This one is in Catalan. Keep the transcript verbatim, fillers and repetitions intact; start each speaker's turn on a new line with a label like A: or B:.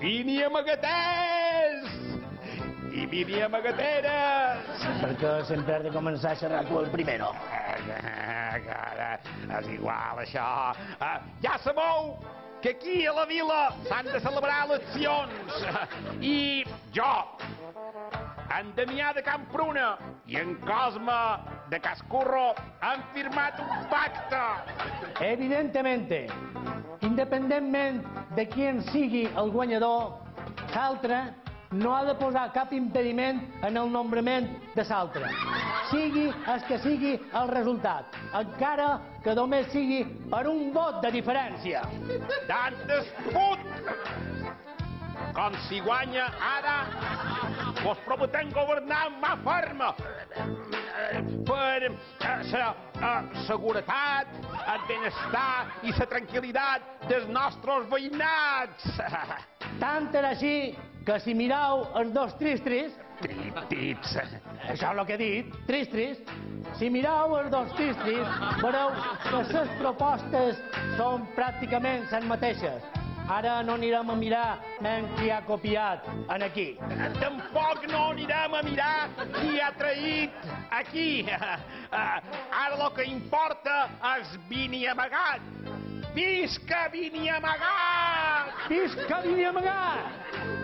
A: Vini amagaters! I vini amagateres!
B: Perquè sempre has de començar a xerrar tu el primero.
A: És igual, això. Ja sabeu que aquí a la vila s'han de celebrar eleccions. I jo, en Damià de Campruna i en Cosme de Cascurro han firmat un pacte.
B: Evidentemente, independentment de qui sigui el guanyador, l'altre no ha de posar cap impediment en el nombrament de l'altre. Sigui el que sigui el resultat, encara que només sigui per un vot de diferència.
A: Tant es fot! Com si guanya ara, vos prometem governar amb mà ferma per la seguretat, el benestar i la tranquil·litat dels nostres veïnats.
B: Tant era així que si mireu els dos tristris,
A: Tritits.
B: això és el que he dit, tristris, si mireu els dos tristris, veureu que les propostes són pràcticament les mateixes. Ara no anirem a mirar men qui ha copiat en aquí.
A: Tampoc no anirem a mirar qui ha traït aquí. Ara el que importa és Vini amagat. Visca Vini amagat!
B: Visca Vini amagat!